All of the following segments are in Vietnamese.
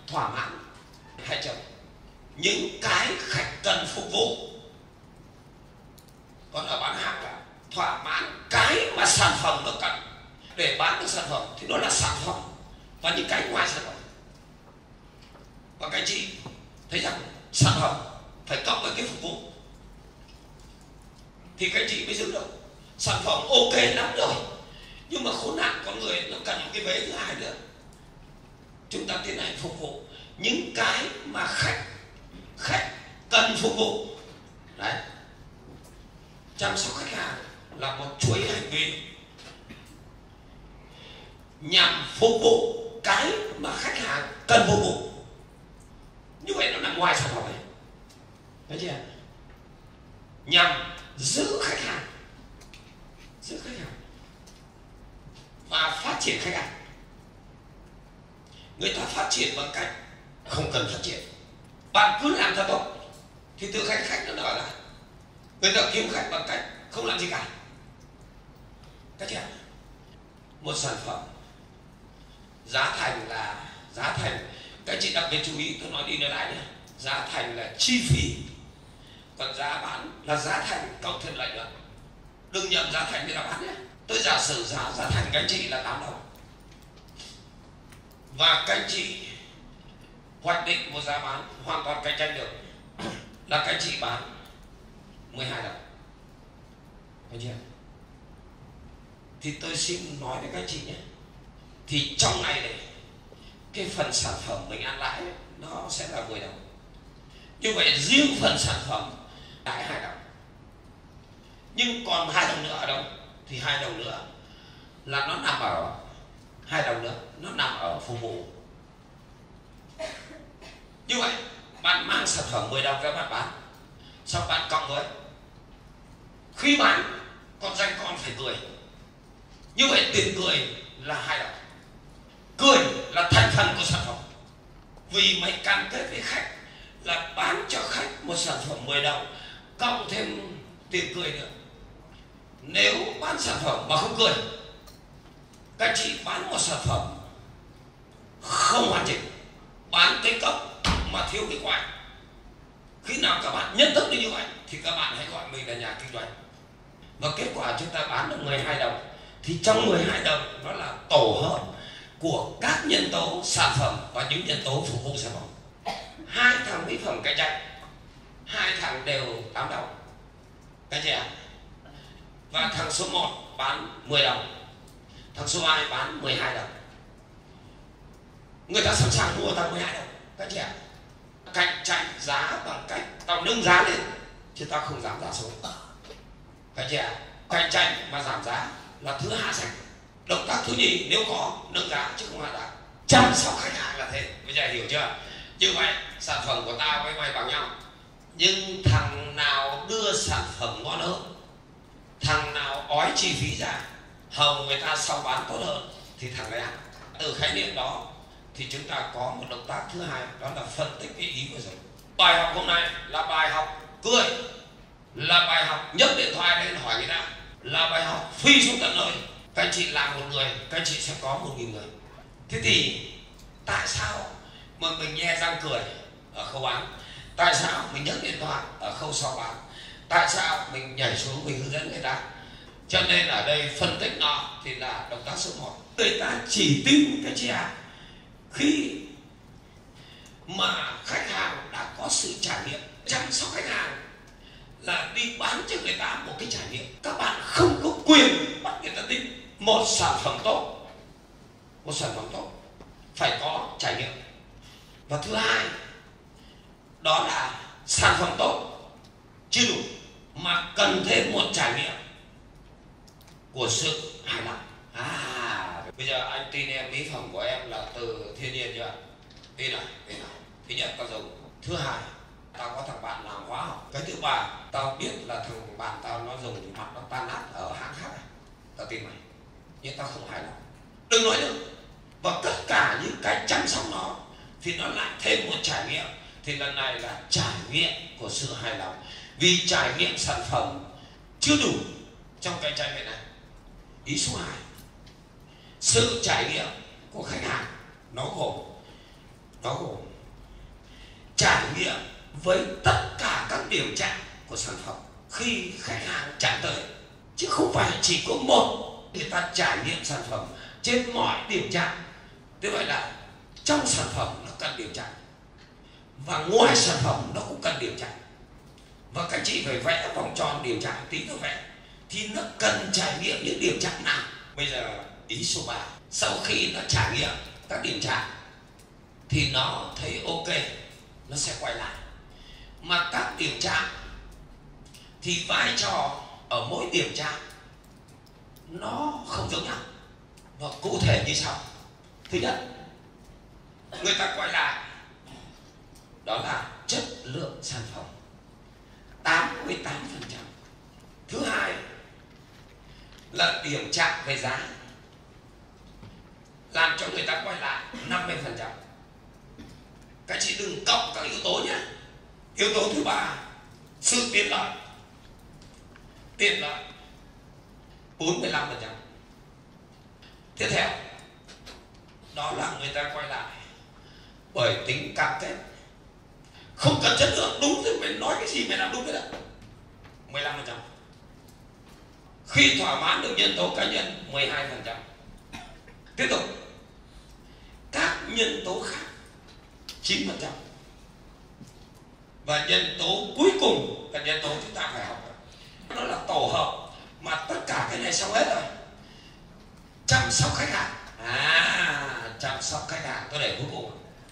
thỏa mãn hai chấm những cái khách cần phục vụ. Còn ở bán hàng là thỏa mãn cái mà sản phẩm nó cần. Để bán được sản phẩm thì nó là sản phẩm và những cái ngoài sản phẩm. Và các anh chị thấy rằng sản phẩm phải cộng với cái phục vụ thì các anh chị mới giữ được. Sản phẩm ok lắm rồi, nhưng mà khốn nạn con người nó cần một cái vế thứ hai nữa. Chúng ta tiến hành phục vụ những cái mà khách cần phục vụ. Đấy, chăm sóc khách hàng là một chuỗi hành vi nhằm phục vụ cái mà khách hàng cần phục vụ. Như vậy nó nằm ngoài sản phẩm này, thấy chưa? Nhằm giữ khách hàng và phát triển khách hàng. Người ta phát triển bằng cách không cần phát triển, bạn cứ làm cho tốt thì tự khách nó nở ra. Người ta kiếm khách bằng cách không làm gì cả. Các chị ạ, một sản phẩm giá thành là giá thành, các chị đặc biệt chú ý, tôi nói đi nói lại nhé. Giá thành là chi phí, còn giá bán là giá thành cộng thêm lợi nhuận. Đừng nhầm giá thành với giá bán nhé. Tôi giả sử giá thành các anh chị là 8 đồng và các anh chị hoạch định một giá bán hoàn toàn cạnh tranh được là các anh chị bán 12 đồng. Thấy chưa? Thì tôi xin nói với các anh chị nhé, thì trong ngày này cái phần sản phẩm mình ăn lãi nó sẽ là 10 đồng. Như vậy riêng phần sản phẩm lãi 2 đồng. Nhưng còn 2 đồng nữa ở đâu? Thì 2 đồng nữa là nó nằm ở 2 đồng nữa nó nằm ở phục vụ. Như vậy bạn mang sản phẩm 10 đồng ra bạn bán, xong bạn cộng với khi bán con danh con phải cười. Như vậy tiền cười là 2 đồng. Cười là thành phần của sản phẩm. Vì mày cam kết với khách là bán cho khách một sản phẩm 10 đồng cộng thêm tiền cười nữa. Nếu bán sản phẩm mà không cười, các chị bán một sản phẩm không hoàn chỉnh, bán cái cốc mà thiếu cái quai. Khi nào các bạn nhận thức được như vậy thì các bạn hãy gọi mình là nhà kinh doanh. Và kết quả chúng ta bán được 12 đồng thì trong 12 đồng nó là tổ hợp của các nhân tố sản phẩm và những nhân tố phục vụ sản phẩm. 2 thằng mỹ phẩm cạnh tranh, 2 thằng đều 8 đồng. Các chị ạ. Và thằng số 1 bán 10 đồng, thằng số 2 bán 12 đồng. Người ta sẵn sàng mua thằng 12 đồng. Các chị ạ. Cạnh tranh giá bằng cách tao nâng giá lên chứ tao không giảm giá xuống. Các chị ạ. Cạnh tranh mà giảm giá là thứ hạ sách. Động tác thứ nhì nếu có nâng giá chứ không hạ giá. Chăm sóc khách hàng là thế. Bây giờ hiểu chưa? Như vậy sản phẩm của tao với mày bằng nhau, nhưng thằng nào đưa sản phẩm ngon hơn, thằng nào ói chi phí ra hầu người ta sau bán tốt hơn thì thằng đấy ăn. Từ khái niệm đó thì chúng ta có một động tác thứ hai, đó là phân tích cái ý của rồi. Bài học hôm nay là bài học cười, là bài học nhấc điện thoại lên hỏi người ta, là bài học phi xuống tận nơi. Các anh chị làm một người, các anh chị sẽ có 1.000 người. Thế thì tại sao mà mình nhe răng cười ở khâu bán? Tại sao mình nhấc điện thoại ở khâu sau bán? Tại sao mình nhảy xuống mình hướng dẫn người ta? Cho nên ở đây phân tích nó thì là động tác số 1. Người ta chỉ tin cái chị ạ, khi mà khách hàng đã có sự trải nghiệm chăm sóc khách hàng là đi bán cho người ta một cái trải nghiệm. Các bạn không có quyền bắt người ta tin. Một sản phẩm tốt, một sản phẩm tốt phải có trải nghiệm. Và thứ hai, đó là sản phẩm tốt chưa đủ mà cần thêm một trải nghiệm của sự hài lòng. Bây giờ anh tin em, mỹ phẩm của em là từ thiên nhiên chưa? Tin này. Thứ nhất tao dùng. Thứ hai, tao có thằng bạn làm hóa học. Cái thứ ba, tao biết là thằng bạn tao nó dùng mặt nó tan nát ở hãng khác này. Tao tin mày, nhưng tao không hài lòng. Đừng nói nữa. Và tất cả những cái chăm sóc nó thì nó lại thêm một trải nghiệm. Thì lần này là trải nghiệm của sự hài lòng. Vì trải nghiệm sản phẩm chưa đủ trong cạnh tranh hiện nay. Ý số 2, sự trải nghiệm của khách hàng nó gồm nó gồm trải nghiệm với tất cả các điểm chạm của sản phẩm khi khách hàng chạm tới, chứ không phải chỉ có một. Người ta trải nghiệm sản phẩm trên mọi điểm chạm. Thế vậy là trong sản phẩm nó cần điểm chạm, và ngoài sản phẩm nó cũng cần điểm chạm. Và các chị phải vẽ vòng tròn điểm chạm tí nữa vẽ, thì nó cần trải nghiệm những điểm chạm nào. Bây giờ ý số 3, sau khi nó trải nghiệm các điểm chạm thì nó thấy ok, nó sẽ quay lại. Mà các điểm chạm thì vai trò ở mỗi điểm chạm nó không giống nhau, và cụ thể như sau. Thứ nhất, người ta quay lại đó là chất lượng sản phẩm 88%. Thứ hai là điểm chạm về giá làm cho người ta quay lại 50%. Các chị đừng cộng các yếu tố nhé. Yếu tố thứ ba, sự tiện lợi. Tiện lợi 45%. Tiếp theo đó là người ta quay lại bởi tính cam kết. Không cần chất lượng, đúng thì mày nói cái gì mày làm đúng cái đó. 15%. Khi thỏa mãn được nhân tố cá nhân 12%. Tiếp tục các nhân tố khác 9%. Và nhân tố cuối cùng là nhân tố chúng ta phải học, nó là tổ hợp. Mà tất cả cái này xong hết rồi. Chăm sóc khách hàng. Chăm sóc khách hàng tôi để cuối cùng.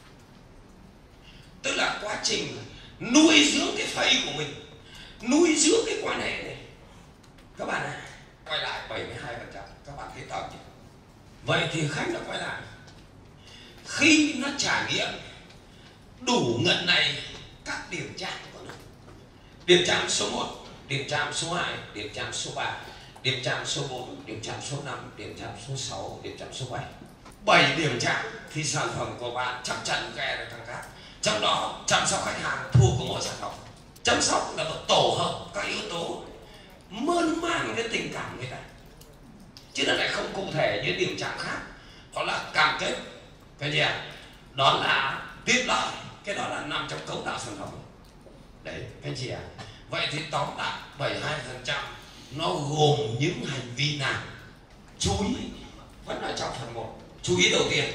Tức là quá trình nuôi dưỡng cái phẩy của mình, nuôi dưỡng cái quan hệ này. Các bạn này, quay lại 72%. Các bạn thấy tầm chứ? Vậy thì khách đã quay lại khi nó trải nghiệm đủ ngần này các điểm chạm của nó. Điểm chạm số 1, điểm chạm số 2, điểm chạm số 3, điểm chạm số 4, điểm chạm số 5, điểm chạm số 6, điểm chạm số 7. 7 điểm chạm thì sản phẩm của bạn chắc chắn ghe được thằng khác. Trong đó chăm sóc khách hàng thua của mỗi sản phẩm. Chăm sóc là một tổ hợp các yếu tố mơn man cái tình cảm người ta, chứ nó lại không cụ thể như điểm chạm khác. Đó là cam kết, cái gì ạ? Đó là tiện lợi, cái đó là nằm trong cấu tạo sản phẩm. Đấy, cái gì ạ? Vậy thì tóm lại 72% nó gồm những hành vi nào? Chú ý vẫn ở trong phần 1. Chú ý đầu tiên,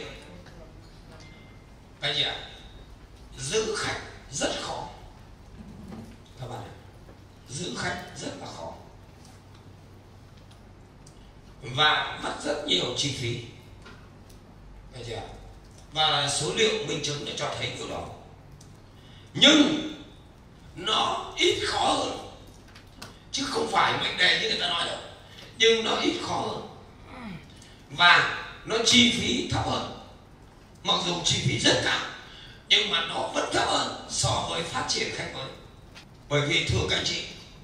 cái gì ạ? Giữ khách rất khó. Các bạn ạ, giữ khách rất là khó và mất rất nhiều chi phí. Cái gì ạ? Và số liệu minh chứng để cho thấy điều đó. Nhưng nó ít khó hơn, chứ không phải mệnh đề như người ta nói đâu. Nhưng nó ít khó hơn và nó chi phí thấp hơn. Mặc dù chi phí rất cao nhưng mà nó vẫn thấp hơn so với phát triển khách mới. Bởi vì thưa các anh chị,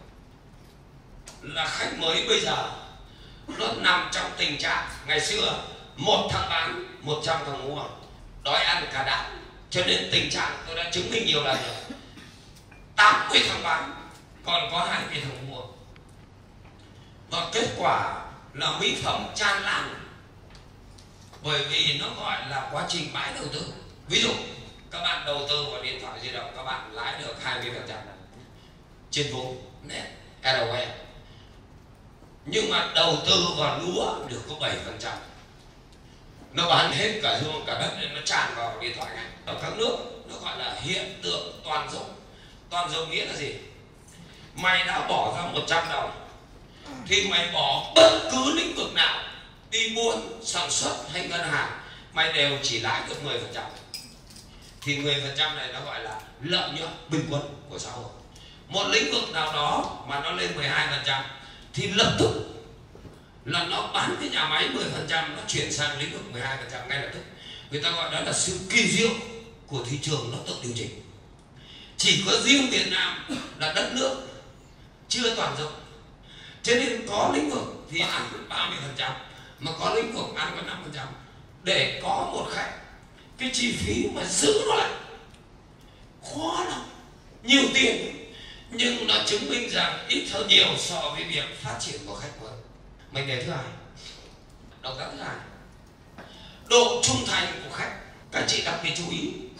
là khách mới bây giờ nó nằm trong tình trạng ngày xưa 1 thằng bán 100 thằng mua, đói ăn cả đám. Cho nên tình trạng tôi đã chứng minh nhiều lần rồi, 80 thằng bán còn có 20 thằng mua. Và kết quả là mỹ phẩm tràn lan, bởi vì nó gọi là quá trình bãi đầu tư. Ví dụ các bạn đầu tư vào điện thoại di động, các bạn lãi được 20% trên vốn net ROE. Nhưng mà đầu tư vào lúa được có 7%. Nó bán hết cả ruộng cả đất nên nó tràn vào điện thoại ngay. Ở các nước nó gọi là hiện tượng toàn dụng. Toàn dụng nghĩa là gì? Mày đã bỏ ra 100 đồng thì mày bỏ bất cứ lĩnh vực nào, đi buôn, sản xuất hay ngân hàng, mày đều chỉ lãi được 10%. Thì 10% này nó gọi là lợi nhuận bình quân của xã hội. Một lĩnh vực nào đó mà nó lên 12% thì lập tức là nó bán cái nhà máy 10%, nó chuyển sang lĩnh vực 12% ngay lập tức. Người ta gọi đó là sự kỳ diệu của thị trường, nó tự điều chỉnh. Chỉ có riêng Việt Nam là đất nước chưa toàn dụng, cho nên có lĩnh vực thì ăn 30%, mà có lĩnh vực ăn có 5%. Để có một khách, cái chi phí mà giữ nó lại khó lắm, nhiều tiền, nhưng nó chứng minh rằng ít hơn nhiều so với việc phát triển của khách mới. Mệnh đề thứ hai, động tác thứ hai, độ trung thành của khách. Các chị đặc biệt chú ý,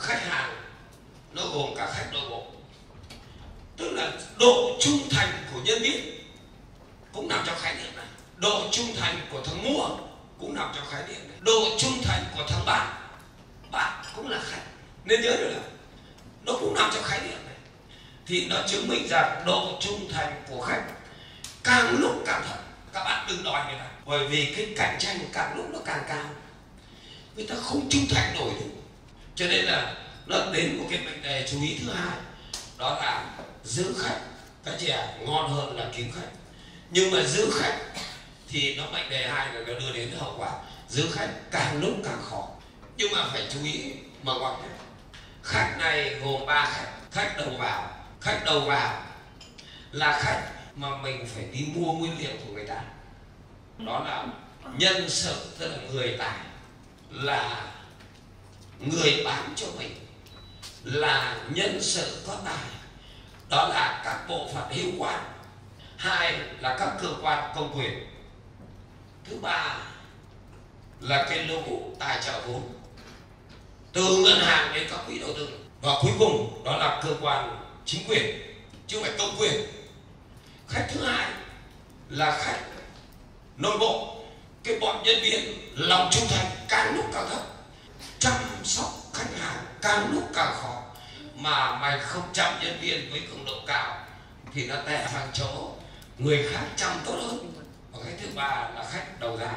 khách hàng nó gồm cả khách nội bộ, tức là độ trung thành của nhân viên cũng nằm trong khái niệm này, độ trung thành của thằng mua cũng nằm trong khái niệm này, độ trung thành của thằng bạn cũng là khách, nên nhớ được là nó cũng nằm trong khái niệm này. Thì nó chứng minh rằng độ trung thành của khách càng lúc càng thấp. Các bạn đừng đòi người ta, bởi vì cái cạnh tranh càng lúc nó càng cao, người ta không trung thành nổi được. Cho nên là nó đến một cái mệnh đề chú ý thứ hai, đó là giữ khách. Các chị ngon hơn là kiếm khách, nhưng mà giữ khách thì nó mệnh đề hai là nó đưa đến hậu quả giữ khách càng lúc càng khó. Nhưng mà phải chú ý mà ngoặc nhé. Khách này gồm 3 khách. Khách đầu vào. Khách đầu vào là khách mà mình phải đi mua nguyên liệu của người ta, đó là nhân sự, tức là người tài, là người bán cho mình, là nhân sự có tài, đó là các bộ phận hữu quan. Hai là các cơ quan công quyền. Thứ ba là cái lũ tài trợ vốn từ ngân hàng đến các quỹ đầu tư. Và cuối cùng đó là cơ quan chính quyền, chứ không phải công quyền. Khách thứ hai là khách nội bộ, cái bọn nhân viên lòng trung thành càng lúc càng thấp, chăm sóc khách hàng càng lúc càng khó. Mà mày không chăm nhân viên với cường độ cao thì nó tè sang chỗ người khác chăm tốt hơn. Và cái thứ ba là khách đầu ra.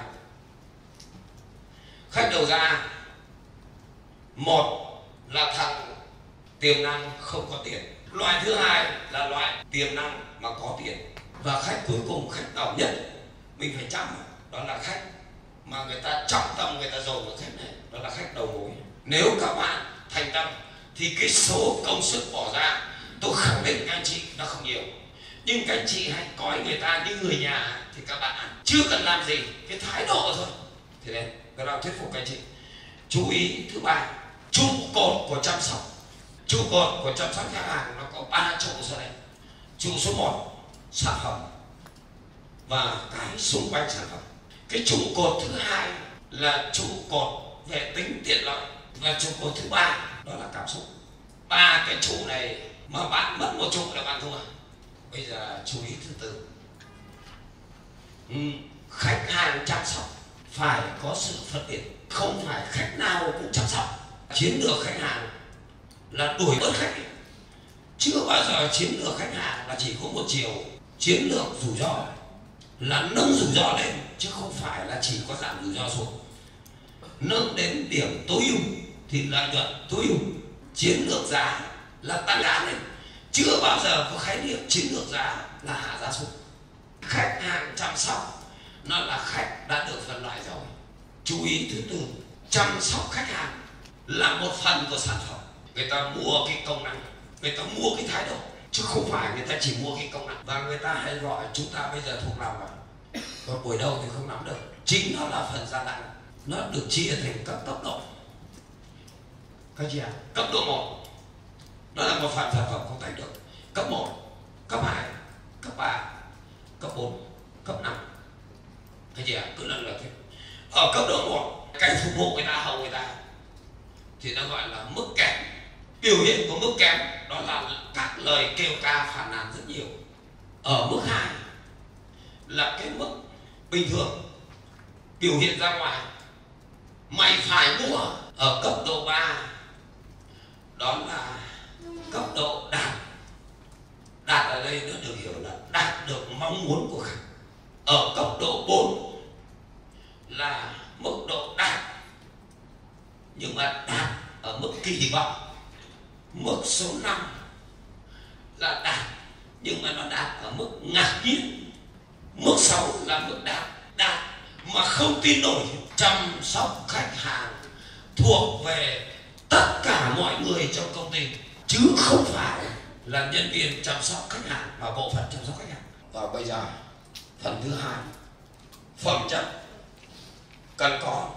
Khách đầu ra, một là thằng tiềm năng không có tiền, loại thứ hai là loại tiềm năng mà có tiền, và khách cuối cùng, khách đầu nhất mình phải chăm, đó là khách mà người ta trọng tâm, người ta dồn vào khách này, đó là khách đầu mối. Nếu các bạn thành tâm thì cái số công sức bỏ ra, tôi khẳng định các anh chị nó không nhiều, nhưng các anh chị hãy coi người ta như người nhà thì các bạn chưa cần làm gì, cái thái độ thôi thì đấy, tôi đang thuyết phục các anh chị. Chú ý thứ ba, trụ cột của chăm sóc. Trụ cột của chăm sóc khách hàng nó có 3 trụ sau đây. Trụ số 1, sản phẩm và cái xung quanh sản phẩm. Cái trụ cột thứ hai là trụ cột về tính tiện lợi, và trụ cột thứ ba đó là cảm xúc. 3 cái trụ này mà bạn mất một trụ là bạn thua. Bây giờ chú ý thứ tư, khách hàng chăm sóc phải có sự phân biệt, không phải khách nào cũng chăm sóc. Chiến lược khách hàng là đuổi bớt khách, chưa bao giờ chiến lược khách hàng là chỉ có một chiều. Chiến lược rủi ro là nâng rủi ro lên, chứ không phải là chỉ có giảm rủi ro xuống. Nâng đến điểm tối ưu thì lợi nhuận tối ưu. Chiến lược giá là tăng giá lên, chưa bao giờ có khái niệm chiến lược giá là hạ giá xuống. Khách hàng chăm sóc nó là khách đã được phân loại rồi. Chú ý thứ tư, chăm sóc khách hàng là một phần của sản phẩm. Người ta mua cái công năng, người ta mua cái thái độ, chứ không phải người ta chỉ mua cái công năng. Và người ta hay gọi chúng ta bây giờ thuộc lòng vào, còn buổi đầu thì không nắm được. Chính nó là phần gia tăng, nó được chia thành các cấp độ. Các chị ạ, cấp độ 1 nó là một phần sản phẩm không tách được. Cấp 1, cấp 2, cấp 3, cấp 4, cấp 5. Các chị ạ, cứ lần lượt thế. Ở cấp độ 1, cái phục vụ người ta, hầu người ta thì nó gọi là mức kém. Biểu hiện của mức kém đó là các lời kêu ca phàn nàn rất nhiều. Ở mức 2 là cái mức bình thường, biểu hiện ra ngoài mày phải mua. Ở cấp độ 3 đó là cấp độ đạt. Đạt ở đây nó được hiểu là đạt được mong muốn của khách. Ở cấp độ 4 là mức độ đạt, nhưng mà đạt ở mức kỳ vọng. Mức số 5 là đạt, nhưng mà nó đạt ở mức ngạc nhiên. Mức 6 là mức đạt mà không tin nổi. Chăm sóc khách hàng thuộc về tất cả mọi người trong công ty, chứ không phải là nhân viên chăm sóc khách hàng và bộ phận chăm sóc khách hàng. Và bây giờ phần thứ hai, phẩm chất cần có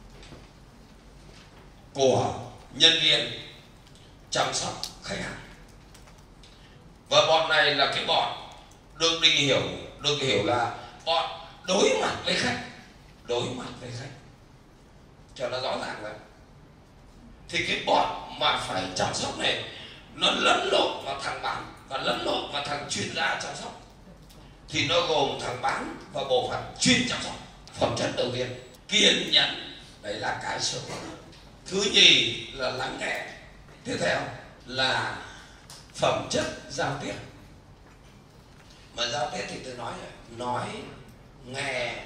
của nhân viên chăm sóc khách hàng. Và bọn này là cái bọn được hiểu là bọn đối mặt với khách cho nó rõ ràng rồi. Thì cái bọn mà phải chăm sóc này nó lẫn lộn vào thằng bán và lẫn lộn vào thằng chuyên gia chăm sóc, thì nó gồm thằng bán và bộ phận chuyên chăm sóc. Phẩm chất đầu tiên kiên nhẫn, đấy là cái số. Thứ nhì là lắng nghe. Tiếp theo là phẩm chất giao tiếp. Mà giao tiếp thì tôi nói rồi, nói, nghe,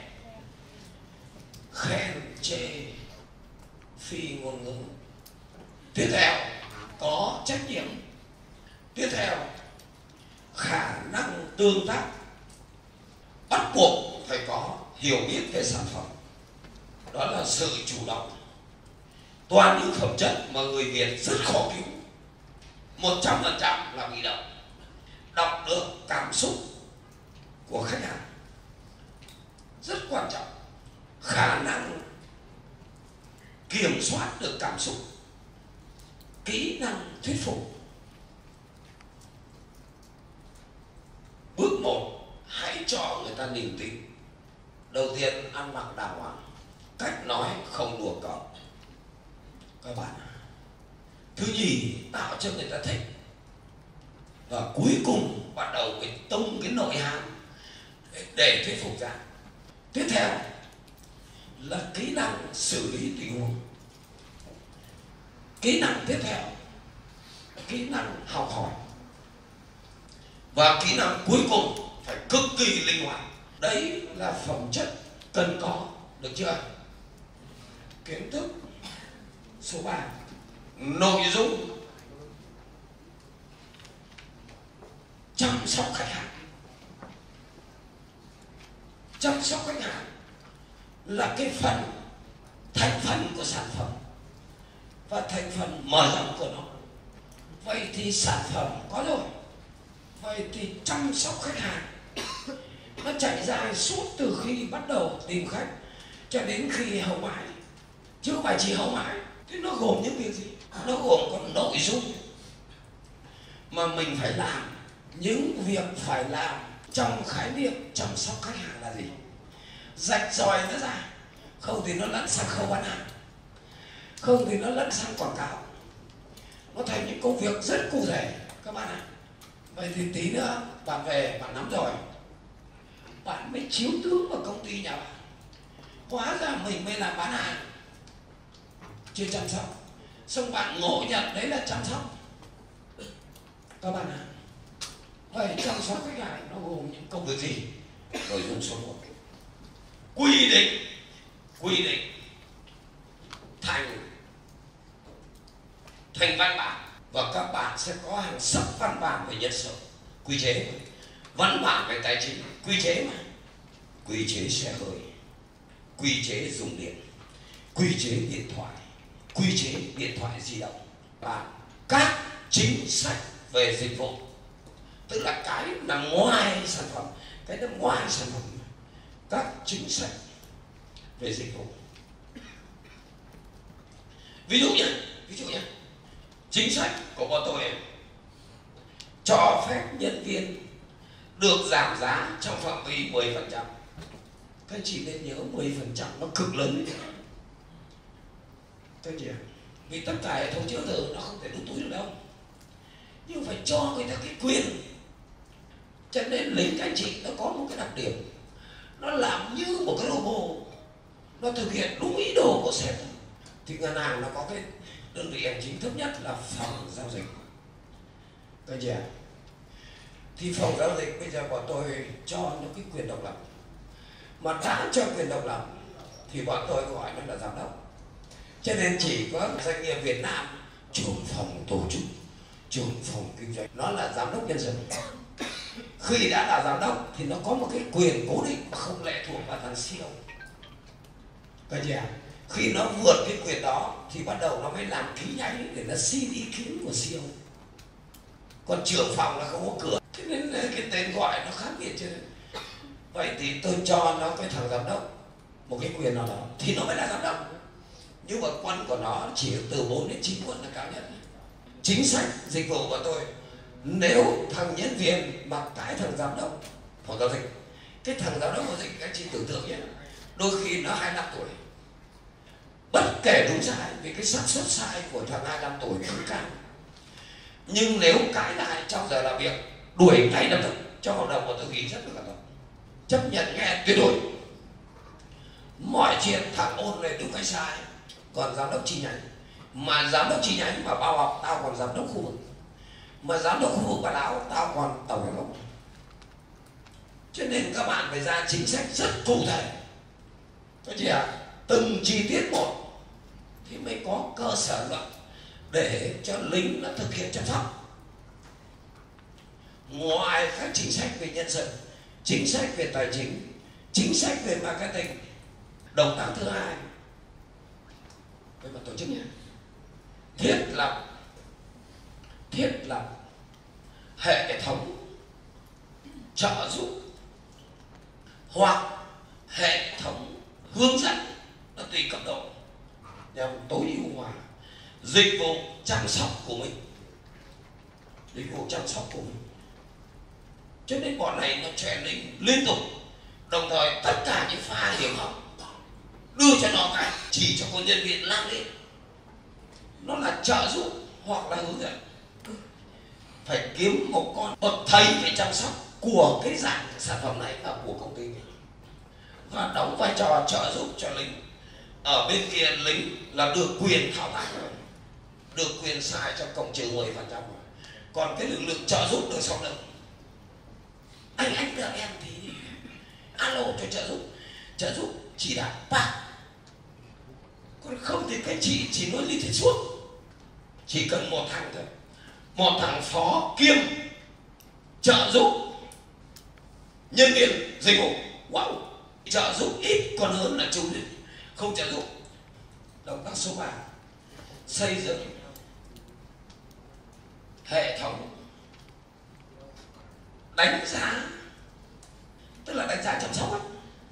khen, chê, phi ngôn ngữ. Tiếp theo có trách nhiệm. Tiếp theo khả năng tương tác. Bắt buộc phải có hiểu biết về sản phẩm, đó là sự chủ động. Toàn những phẩm chất mà người Việt rất khó cứu. 100% là bị động. Đọc được cảm xúc của khách hàng rất quan trọng. Khả năng kiểm soát được cảm xúc, kỹ năng thuyết phục. Bước 1, hãy cho người ta niềm tin. Đầu tiên, ăn mặc đàng hoàng, cách nói không đùa cợt các bạn. Thứ nhì, tạo cho người ta thích. Và cuối cùng bắt đầu mới tung cái nội hàm để thuyết phục ra. Tiếp theo là kỹ năng xử lý tình huống. Kỹ năng tiếp theo, kỹ năng học hỏi. Và kỹ năng cuối cùng phải cực kỳ linh hoạt. Đấy là phẩm chất cần có, được chưa? Kiến thức số 3, nội dung chăm sóc khách hàng. Chăm sóc khách hàng là cái thành phần của sản phẩm và thành phần mở rộng của nó. Vậy thì sản phẩm có rồi, vậy thì chăm sóc khách hàng nó chạy dài suốt từ khi bắt đầu tìm khách cho đến khi hậu mãi, chứ không phải chỉ hậu mãi. Thế nó gồm những việc gì? Nó gồm có nội dung mà mình phải làm. Những việc phải làm trong khái niệm chăm sóc khách hàng là gì? Rạch ròi nó ra, không thì nó lẫn sang khâu bán hàng, không thì nó lẫn sang quảng cáo. Nó thành những công việc rất cụ thể các bạn ạ. Vậy thì tí nữa bạn về bạn nắm rồi, bạn mới chiếu tướng vào công ty nhà bạn. Hóa ra mình mới làm bán hàng, chưa chăm sóc. Xong bạn ngộ nhận đấy là chăm sóc các bạn ạ. Vậy chăm sóc khách hàng nó gồm những công việc gì? Nội dung số 1, quy định thành văn bản, và các bạn sẽ có hàng sấp văn bản về nhân sự, quy chế, văn bản về tài chính, quy chế mà, quy chế xe hơi, quy chế dùng điện, quy chế điện thoại, quy chế điện thoại di động, và các chính sách về dịch vụ. Tức là cái nằm ngoài sản phẩm, cái nằm ngoài sản phẩm, các chính sách về dịch vụ. Ví dụ nhé, chính sách của bọn tôi cho phép nhân viên được giảm giá trong phạm vi 10%. Các chị nên nhớ 10% nó cực lớn đấy. Các chị, vì tất cả hệ thống chữa từ nó không thể đút túi được đâu, nhưng phải cho người ta cái quyền. Cho nên lính các chị nó có một cái đặc điểm, nó làm như một cái robot, nó thực hiện đúng ý đồ của sếp. Thì ngân hàng nó có cái đơn vị hành chính thấp nhất là phòng giao dịch. Các chị, thì phòng giao dịch bây giờ bọn tôi cho nó cái quyền độc lập. Mà đã cho quyền độc lập thì bọn tôi gọi nó là giám đốc. Cho nên chỉ có doanh nghiệp Việt Nam trưởng phòng tổ chức, trưởng phòng kinh doanh, nó là giám đốc nhân sự. Khi đã là giám đốc thì nó có một cái quyền cố định không lệ thuộc vào thằng CEO. Các chị, khi nó vượt cái quyền đó thì bắt đầu nó mới làm ký nháy để nó xin ý kiến của CEO. Còn trưởng phòng là không có cửa, thế nên cái tên gọi nó khác biệt. Chứ vậy thì tôi cho nó cái thằng giám đốc một cái quyền nào đó thì nó mới là giám đốc. Nhưng mà quân của nó chỉ từ 4 đến 9 quân là cao nhất. Chính sách dịch vụ của tôi, nếu thằng nhân viên mặc cái thằng giám đốc phòng giao dịch, cái thằng giám đốc giao dịch các chị tưởng tượng nhé, đôi khi nó 25 tuổi, bất kể đúng sai, vì cái xác suất sai của thằng 25 tuổi không cao. Nhưng nếu cãi lại trong giờ làm việc, đuổi ngay lập tức cho hợp đồng, của tôi nghĩ rất là cẩn thận, chấp nhận nghe tuyệt đối. Mọi chuyện thằng ôn này đúng hay sai, còn giám đốc chi nhánh, mà giám đốc chi nhánh mà bao học tao còn giám đốc khu vực, mà giám đốc khu vực bà lão tao còn tổng giám đốc. Cho nên các bạn phải ra chính sách rất cụ thể, có chị ạ, từng chi tiết một thì mới có cơ sở luận để cho lính nó thực hiện chăm sóc. Ngoài các chính sách về nhân sự, chính sách về tài chính, chính sách về marketing, động tác thứ hai về mặt tổ chức nhé, thiết lập hệ thống trợ giúp hoặc hệ thống hướng dẫn, nó tùy cấp độ, nhằm tối ưu hóa dịch vụ chăm sóc của mình, cho nên bọn này nó training liên tục, đồng thời tất cả những pha hiểm hóc đưa cho nó cái chỉ cho con nhân viên làm đi, nó là trợ giúp hoặc là hướng dẫn. Phải kiếm một con bậc thầy về chăm sóc của cái dạng sản phẩm này và của công ty này, và đóng vai trò trợ giúp cho lính. Ở bên kia lính là được quyền thao tác rồi, được quyền xài cho cộng trừ 10%, còn cái lực lượng trợ giúp được sau lưng. Anh được em thì alo cho trợ giúp chỉ đạo bác, còn không thì cái chị chỉ nói lý thuyết suốt. Chỉ cần một thằng thôi, một thằng phó kiêm trợ giúp nhân viên dịch vụ, wow, trợ giúp ít còn hơn là chủ định không trợ giúp. Động tác số 3, xây dựng hệ thống đánh giá, tức là đánh giá chăm sóc ấy.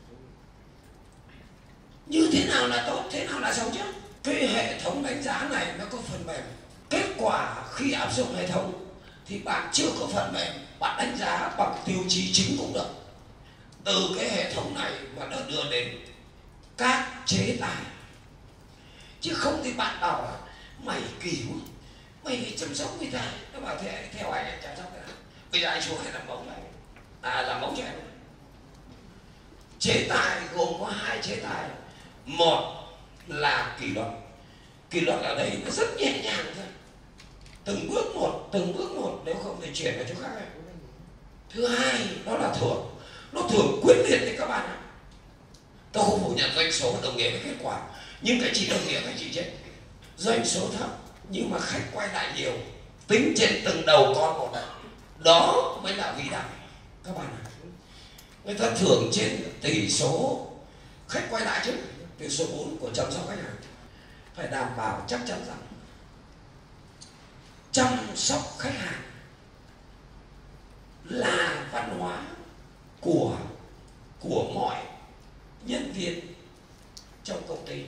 Như thế nào là tốt, thế nào là xấu chứ. Cái hệ thống đánh giá này nó có phần mềm. Kết quả khi áp dụng hệ thống thì bạn chưa có phần mềm, bạn đánh giá bằng tiêu chí chính cũng được. Từ cái hệ thống này mà nó đưa đến các chế tài. Chứ không thì bạn bảo là mày kỳ quá, mày phải chăm sóc người ta. Nó bảo theo anh chăm sóc người ta. Bây giờ anh xuống hay làm mẫu này, làm mẫu cho em. Chế tài gồm có 2 chế tài. Một là kỷ luật. Kỷ luật ở đây nó rất nhẹ nhàng thôi, từng bước một, nếu không thì chuyển vào chỗ khác. Thứ hai đó là thưởng. Nó thưởng quyết liệt đấy các bạn ạ. Tôi không phủ nhận doanh số đồng nghĩa với kết quả, nhưng cái chỉ đồng nghĩa với chị chết. Doanh số thấp nhưng mà khách quay lại nhiều, tính trên từng đầu con một đấy, đó mới là vĩ đại các bạn ạ. Người ta thưởng trên tỷ số khách quay lại chứ, tỷ số 4 của chăm sóc khách hàng. Phải đảm bảo chắc chắn rằng chăm sóc khách hàng là văn hóa của mọi nhân viên trong công ty.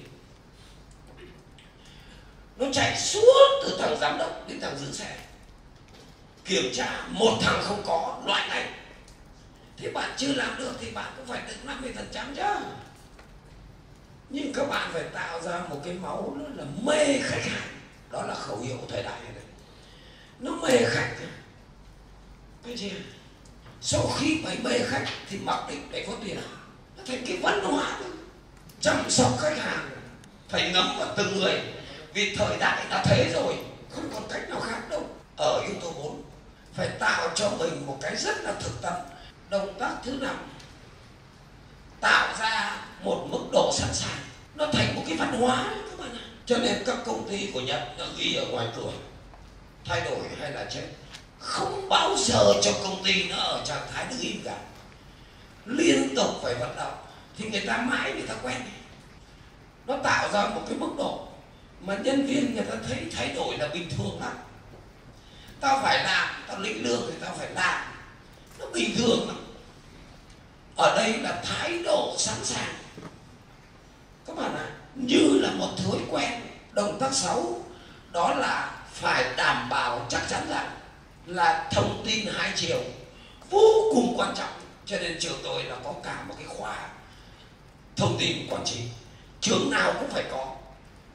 Nó chạy suốt từ thằng giám đốc đến thằng giữ xe. Kiểm tra một thằng không có loại ngay. Thế bạn chưa làm được thì bạn cũng phải được 50% chứ. Nhưng các bạn phải tạo ra một cái máu nó là mê khách hàng. Đó là khẩu hiệu của thời đại này. Nó mê khách. Cái gì? Sau khi mày mê khách thì mặc định để có tiền. Nó thành cái văn hóa. Chăm sóc khách hàng phải ngấm vào từng người. Vì thời đại đã thế rồi, không còn cách nào khác đâu. Ở yếu tố 4 phải tạo cho mình một cái rất là thực tâm. Động tác thứ 5, tạo ra một mức độ sẵn sàng. Nó thành một cái văn hóa các bạn ạ. Cho nên các công ty của Nhật nó ghi ở ngoài cửa thay đổi hay là chết, không bao giờ cho công ty nó ở trạng thái đứng im cả. Liên tục phải vận động thì người ta mãi người ta quen. Nó tạo ra một cái mức độ mà nhân viên người ta thấy thay đổi là bình thường lắm. Tao phải làm, tao lĩnh lương thì tao phải làm, nó bình thường lắm. Ở đây là thái độ sẵn sàng các bạn ạ, như là một thói quen. Động tác 6 đó là phải đảm bảo chắc chắn rằng là thông tin 2 chiều vô cùng quan trọng. Cho nên trường tôi là có cả một cái khoa thông tin quản trị, trường nào cũng phải có.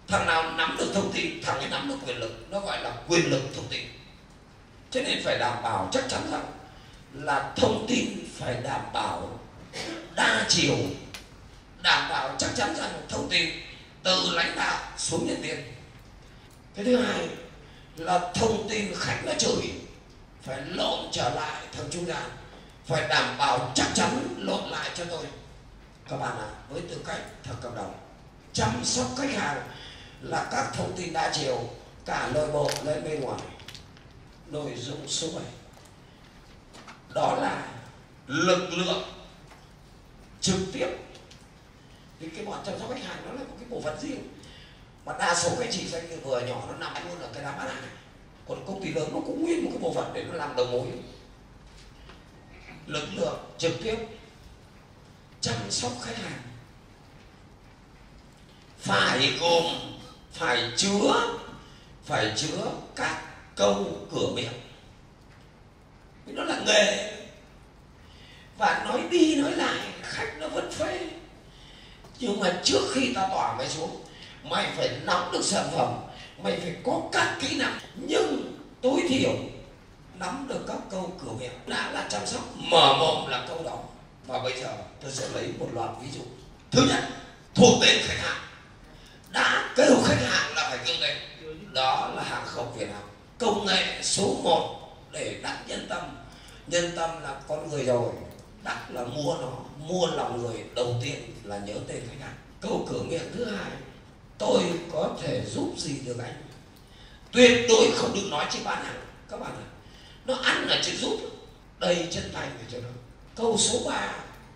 Thằng nào nắm được thông tin, thằng ấy nắm được quyền lực. Nó gọi là quyền lực thông tin. Cho nên phải đảm bảo chắc chắn rằng là thông tin phải đảm bảo đa chiều, đảm bảo chắc chắn rằng thông tin từ lãnh đạo xuống nhân viên. Cái thứ hai là thông tin khách nó chửi phải lộn trở lại thằng trung gian, phải đảm bảo chắc chắn lộn lại cho tôi. Các bạn ạ, với tư cách thằng cầm đầu chăm sóc khách hàng là các thông tin đa chiều cả nội bộ lên bên ngoài. Nội dung số 7 đó là lực lượng trực tiếp. Thì cái bọn chăm sóc khách hàng nó là một cái bộ phận riêng, mà đa số cái chỉ doanh nghiệp vừa nhỏ nó nằm luôn ở cái đám bán hàng này. Còn công ty lớn nó cũng nguyên một cái bộ phận để nó làm đầu mối. Lực lượng trực tiếp chăm sóc khách hàng phải gồm, phải chứa các câu cửa miệng. Nó là nghề, và nói đi nói lại khách nó vẫn phê. Nhưng mà trước khi ta tỏa mày xuống, mày phải nắm được sản phẩm, mày phải có các kỹ năng, nhưng tối thiểu nắm được các câu cửa miệng. Đã là chăm sóc, mở mồm là câu đó. Và bây giờ tôi sẽ lấy một loạt ví dụ. Thứ nhất, thuộc tên khách hàng. Đã kêu khách hàng là phải kêu tên. Đó là hàng không Việt Nam. Công nghệ số 1 để đắc nhân tâm. Nhân tâm là con người rồi, đắc là mua nó, mua lòng người. Đầu tiên là nhớ tên khách hàng. Câu cửa miệng thứ hai, tôi có thể giúp gì được anh. Tuyệt đối không được nói trên bán hàng. Các bạn ạ, nó ăn là chữ giúp, đầy chân thành để cho nó. Câu số 3,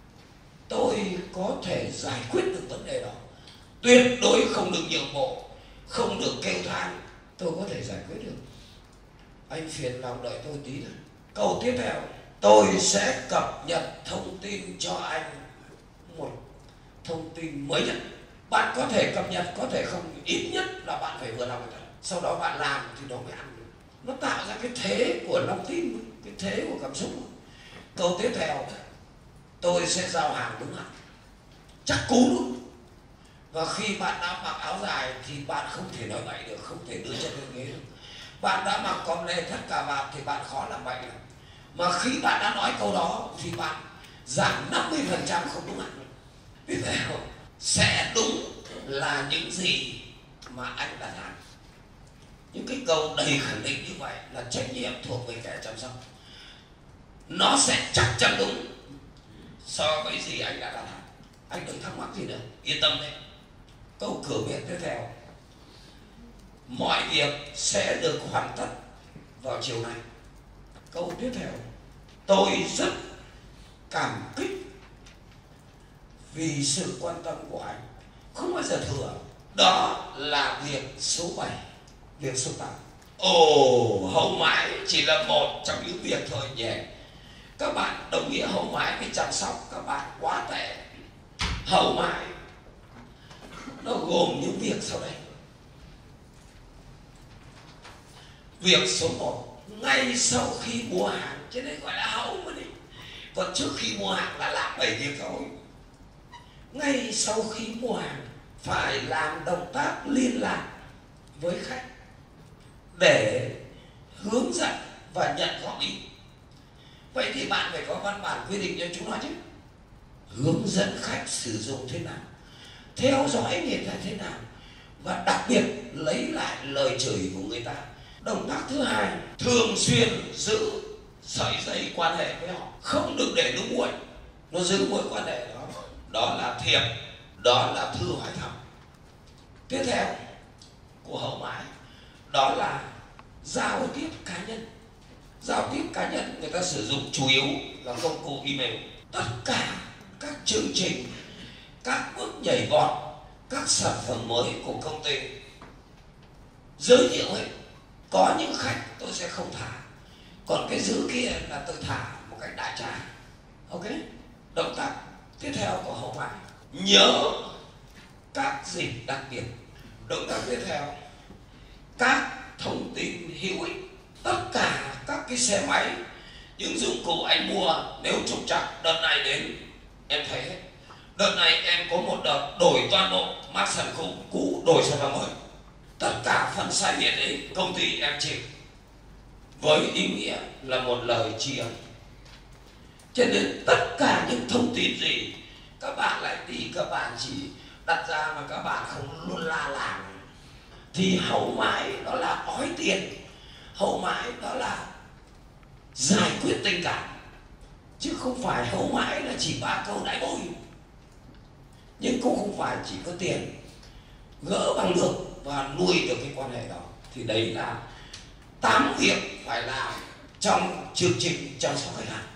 tôi có thể giải quyết được vấn đề đó. Tuyệt đối không được nhượng bộ, không được kêu than, tôi có thể giải quyết được. Anh phiền lòng đợi tôi tí nữa. Câu tiếp theo, tôi sẽ cập nhật thông tin cho anh một thông tin mới nhất. Bạn có thể cập nhật, có thể không, ít nhất là bạn phải vừa lòng người ta. Sau đó bạn làm thì nó mới ăn được. Nó tạo ra cái thế của lòng tin, cái thế của cảm xúc. Câu tiếp theo, tôi sẽ giao hàng đúng hạn, chắc cú luôn. Và khi bạn đã mặc áo dài thì bạn không thể nói bậy được, không thể đưa chân lên ghế được. Bạn đã mặc con lê thắt cà vạt thì bạn khó làm bậy được. Mà khi bạn đã nói câu đó thì bạn giảm 50% không đúng hạn. Tiếp theo, sẽ đúng là những gì mà anh đã làm. Những cái câu đầy khẳng định như vậy là trách nhiệm thuộc về kẻ chăm sóc. Nó sẽ chắc chắn đúng so với gì anh đã làm. Anh đừng thắc mắc gì nữa, yên tâm đấy. Câu cửa miệng tiếp theo, mọi việc sẽ được hoàn tất vào chiều nay. Câu tiếp theo, tôi rất cảm kích vì sự quan tâm của anh, không bao giờ thừa. Đó là việc số 7. Việc số 8, ồ, hậu mãi chỉ là một trong những việc thôi nhỉ. Các bạn đồng nghĩa hậu mãi với chăm sóc, các bạn quá tệ. Hậu mãi nó gồm những việc sau đây. Việc số 1, ngay sau khi mua hàng, cho nên gọi là hậu mà đi. Còn trước khi mua hàng là làm 7 việc thôi. Ngay sau khi mua hàng phải làm động tác liên lạc với khách để hướng dẫn và nhận góp ý. Vậy thì bạn phải có văn bản quy định cho chúng nó chứ. Hướng dẫn khách sử dụng thế nào, theo dõi người ta thế nào, và đặc biệt lấy lại lời chửi của người ta. Động tác thứ hai, thường xuyên giữ sợi dây quan hệ với họ, không được để nó nguội. Nó giữ mối quan hệ đó. Đó là thiệp, đó là thư hỏi thăm. Tiếp theo của hậu mãi, đó là giao tiếp cá nhân. Giao tiếp cá nhân người ta sử dụng chủ yếu là công cụ email. Tất cả các chương trình, các bước nhảy vọt, các sản phẩm mới của công ty giới thiệu ấy. Có những khách tôi sẽ không thả, còn cái giữ kia là tôi thả một cách đại trà. Ok. Động tác tiếp theo của hậu mãi, nhớ các dịp đặc biệt. Động tác tiếp theo, các thông tin hữu ích. Tất cả các cái xe máy, những dụng cụ anh mua, nếu trục trặc đợt này đến em thấy hết. Đợt này em có một đợt đổi toàn bộ mác sản phẩm cũ đổi sản phẩm mới, tất cả phần sai biệt ấy công ty em chịu, với ý nghĩa là một lời tri ân. Cho nên tất cả những thông tin gì các bạn lại đi, các bạn chỉ đặt ra mà các bạn không luôn la làng, thì hậu mãi đó là ói tiền, hậu mãi đó là giải quyết tình cảm, chứ không phải hậu mãi là chỉ 3 câu đáy bôi. Nhưng cũng không phải chỉ có tiền gỡ bằng được và nuôi được cái quan hệ đó. Thì đấy là 8 việc phải làm trong chương trình chăm sóc khách hàng.